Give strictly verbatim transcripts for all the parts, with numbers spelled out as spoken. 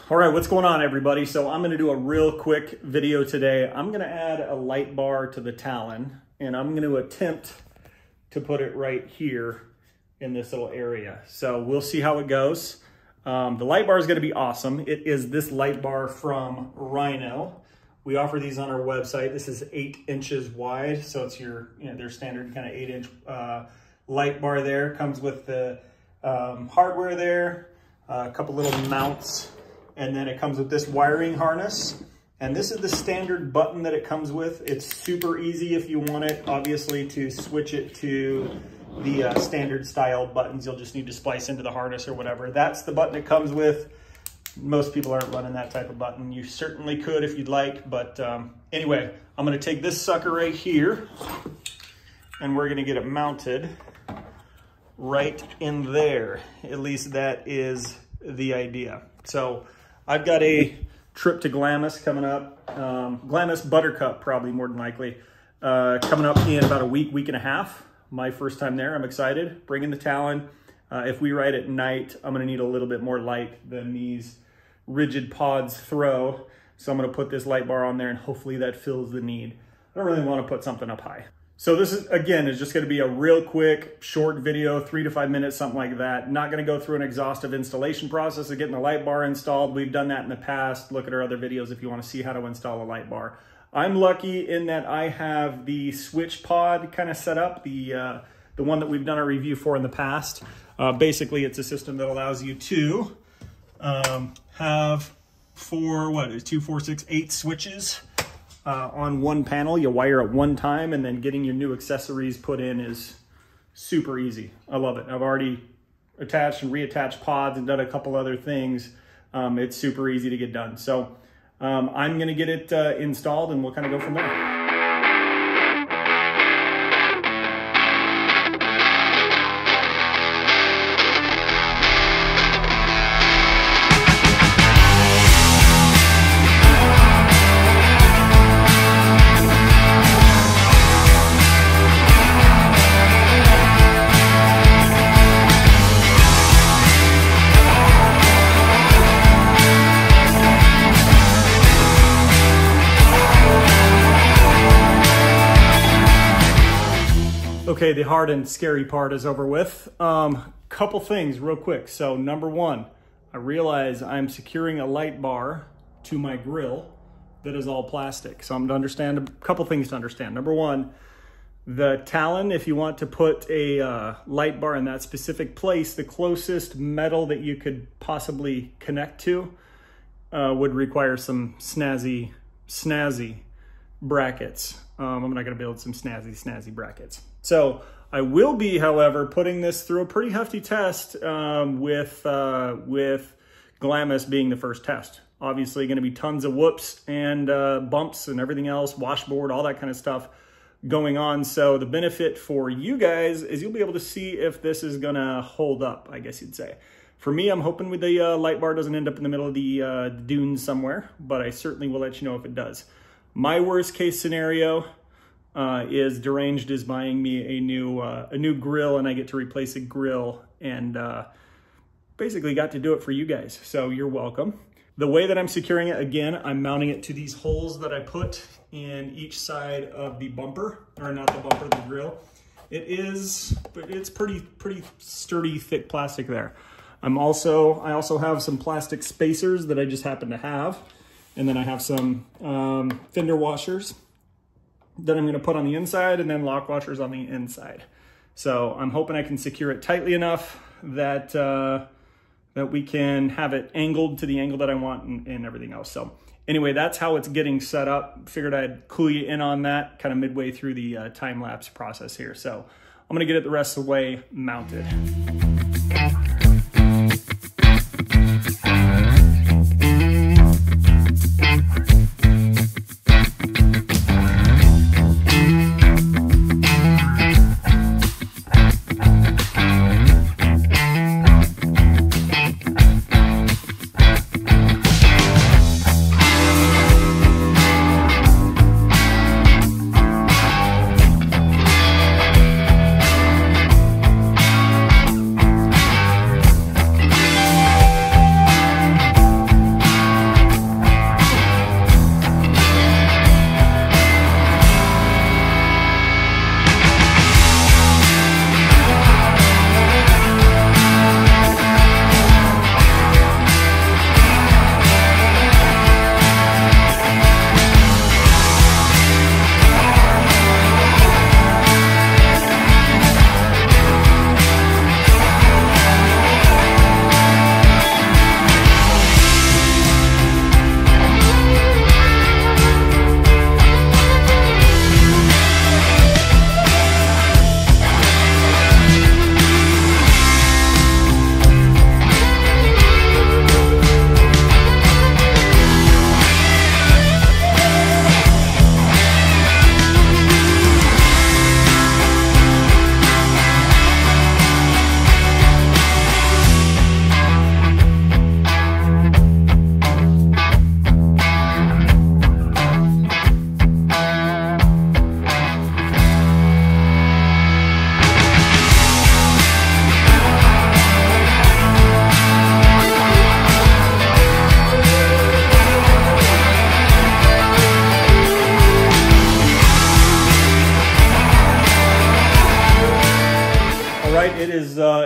All right, what's going on, everybody? So I'm gonna do a real quick video today. I'm gonna add a light bar to the Talon, and I'm gonna attempt to put it right here in this little area. So we'll see how it goes. Um, the light bar is gonna be awesome. It is this light bar from Rhino. We offer these on our website. This is eight inches wide, so it's your, you know, their standard kind of eight inch uh, light bar there. Comes with the um, hardware there, uh, a couple little mounts, and then it comes with this wiring harness. And this is the standard button that it comes with. It's super easy if you want it, obviously, to switch it to the uh, standard style buttons. You'll just need to splice into the harness or whatever. That's the button it comes with. Most people aren't running that type of button. You certainly could if you'd like, but um, anyway, I'm gonna take this sucker right here and we're gonna get it mounted right in there. At least that is the idea. So I've got a trip to Glamis coming up. Um, Glamis Buttercup, probably more than likely, uh, coming up in about a week, week and a half. My first time there, I'm excited. Bringing the Talon. Uh, if we ride at night, I'm gonna need a little bit more light than these rigid pods throw. So I'm gonna put this light bar on there and hopefully that fills the need. I don't really wanna put something up high. So this is, again, is just gonna be a real quick, short video, three to five minutes, something like that. Not gonna go through an exhaustive installation process of getting the light bar installed. We've done that in the past. Look at our other videos if you wanna see how to install a light bar. I'm lucky in that I have the switch pod kind of set up, the, uh, the one that we've done a review for in the past. Uh, basically, it's a system that allows you to um, have four, what is two, four, six, eight switches Uh, on one panel. You wire at one time, and then getting your new accessories put in is super easy. I love it. I've already attached and reattached pods and done a couple other things. Um, it's super easy to get done. So um, I'm gonna get it uh, installed and we'll kind of go from there. Okay, the hard and scary part is over with. Um, couple things real quick. So number one, I realize I'm securing a light bar to my grill that is all plastic. So I'm gonna understand a couple things to understand. Number one, the Talon, if you want to put a uh, light bar in that specific place, the closest metal that you could possibly connect to uh, would require some snazzy, snazzy brackets. Um, I'm not gonna build some snazzy, snazzy brackets. So I will be, however, putting this through a pretty hefty test um, with, uh, with Glamis being the first test. Obviously gonna be tons of whoops and uh, bumps and everything else, washboard, all that kind of stuff going on. So the benefit for you guys is you'll be able to see if this is gonna hold up, I guess you'd say. For me, I'm hoping with the uh, light bar doesn't end up in the middle of the uh, dunes somewhere, but I certainly will let you know if it does. My worst case scenario uh, is Deranged is buying me a new uh, a new grill, and I get to replace a grill, and uh, basically got to do it for you guys. So you're welcome. The way that I'm securing it, again, I'm mounting it to these holes that I put in each side of the bumper, or not the bumper, the grill. It is, but it's pretty pretty sturdy, thick plastic there. I'm also I also have some plastic spacers that I just happen to have. And then I have some um, fender washers that I'm gonna put on the inside, and then lock washers on the inside. So I'm hoping I can secure it tightly enough that uh, that we can have it angled to the angle that I want, and, and everything else. So anyway, that's how it's getting set up. Figured I'd clue you in on that kind of midway through the uh, time-lapse process here. So I'm gonna get it the rest of the way mounted.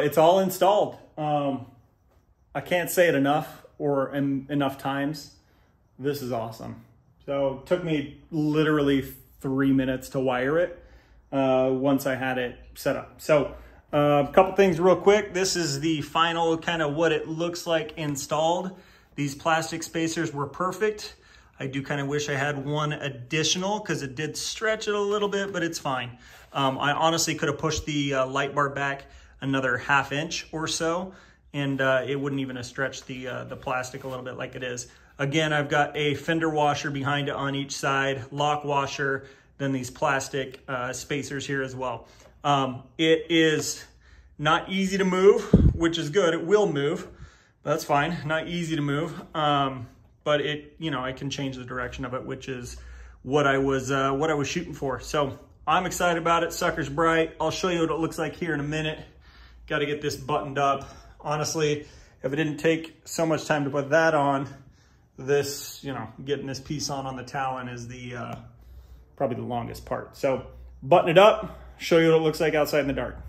it's all installed. Um, I can't say it enough or en enough times. This is awesome. So it took me literally three minutes to wire it uh, once I had it set up. So uh, a couple things real quick. This is the final kind of what it looks like installed. These plastic spacers were perfect. I do kind of wish I had one additional because it did stretch it a little bit, but it's fine. Um, I honestly could have pushed the uh, light bar back another half inch or so, and uh, it wouldn't even have stretched the, uh, the plastic a little bit like it is. Again, I've got a fender washer behind it on each side, lock washer, then these plastic uh, spacers here as well. Um, it is not easy to move, which is good. It will move. That's fine. Not easy to move. Um, but it, you know, I can change the direction of it, which is what I was, uh, what I was shooting for. So I'm excited about it. Sucker's bright. I'll show you what it looks like here in a minute. Got to get this buttoned up. Honestly, if it didn't take so much time to put that on, this, you know, getting this piece on on the Talon is the, uh, probably the longest part. So button it up, show you what it looks like outside in the dark.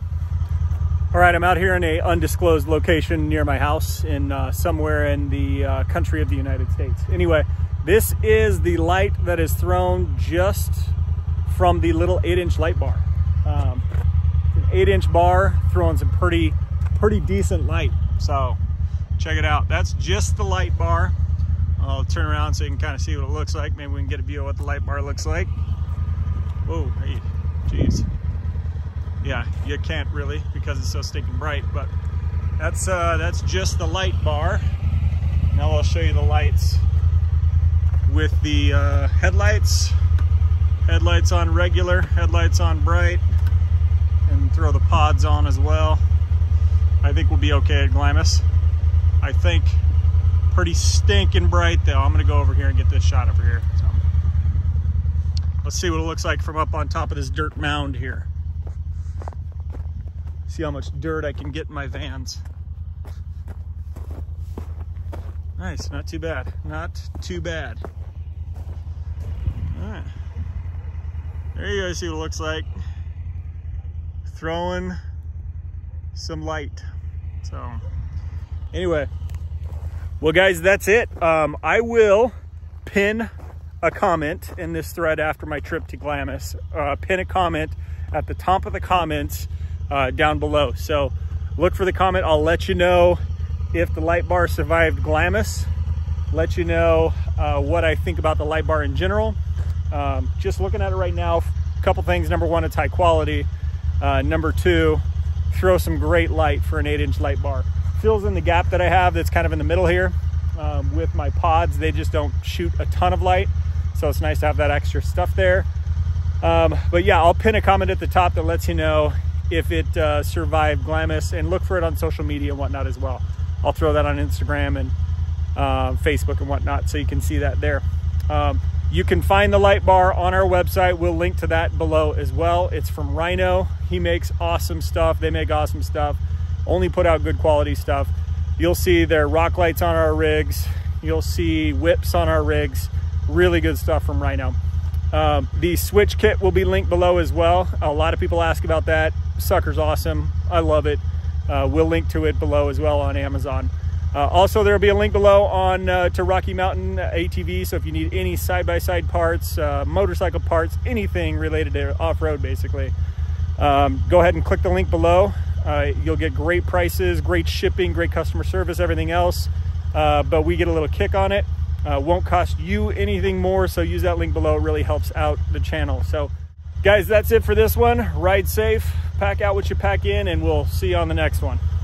All right, I'm out here in a undisclosed location near my house in uh, somewhere in the uh, country of the United States. Anyway, this is the light that is thrown just from the little eight inch light bar. Um, an eight inch bar throwing some pretty, pretty decent light. So check it out. That's just the light bar. I'll turn around so you can kind of see what it looks like. Maybe we can get a view of what the light bar looks like. Whoa, hey, geez. Yeah, you can't really because it's so stinking bright, but that's uh, that's just the light bar. Now I'll show you the lights with the uh, headlights. Headlights on regular, headlights on bright, and throw the pods on as well. I think we'll be okay at Glamis. I think pretty stinking bright though. I'm gonna go over here and get this shot over here. So let's see what it looks like from up on top of this dirt mound here. See how much dirt I can get in my Vans. Nice, not too bad, not too bad. All right, there you go, see what it looks like. Throwing some light. So anyway, well guys, that's it. Um, I will pin a comment in this thread after my trip to Glamis. Uh, pin a comment at the top of the comments uh, down below. So look for the comment. I'll let you know if the light bar survived Glamis. Let you know uh, what I think about the light bar in general. Um, just looking at it right now, a couple things. Number one, it's high quality. Uh, number two, throw some great light for an eight inch light bar. Fills in the gap that I have that's kind of in the middle here. Um, with my pods, they just don't shoot a ton of light. So it's nice to have that extra stuff there. Um, but yeah, I'll pin a comment at the top that lets you know if it uh, survived Glamis, and look for it on social media and whatnot as well. I'll throw that on Instagram and uh, Facebook and whatnot so you can see that there. Um, you can find the light bar on our website. We'll link to that below as well. It's from Rhino. He makes awesome stuff. They make awesome stuff. Only put out good quality stuff. You'll see their rock lights on our rigs. You'll see whips on our rigs. Really good stuff from Rhino. Um, the switch kit will be linked below as well. A lot of people ask about that. Sucker's awesome. I love it. Uh, we'll link to it below as well on Amazon. Uh, also, there will be a link below on uh, to Rocky Mountain A T V. So if you need any side-by-side parts, uh, motorcycle parts, anything related to off-road, basically, um, go ahead and click the link below. Uh, you'll get great prices, great shipping, great customer service, everything else. Uh, but we get a little kick on it. Uh, won't cost you anything more, so use that link below. It really helps out the channel. So guys, that's it for this one. Ride safe, pack out what you pack in, and we'll see you on the next one.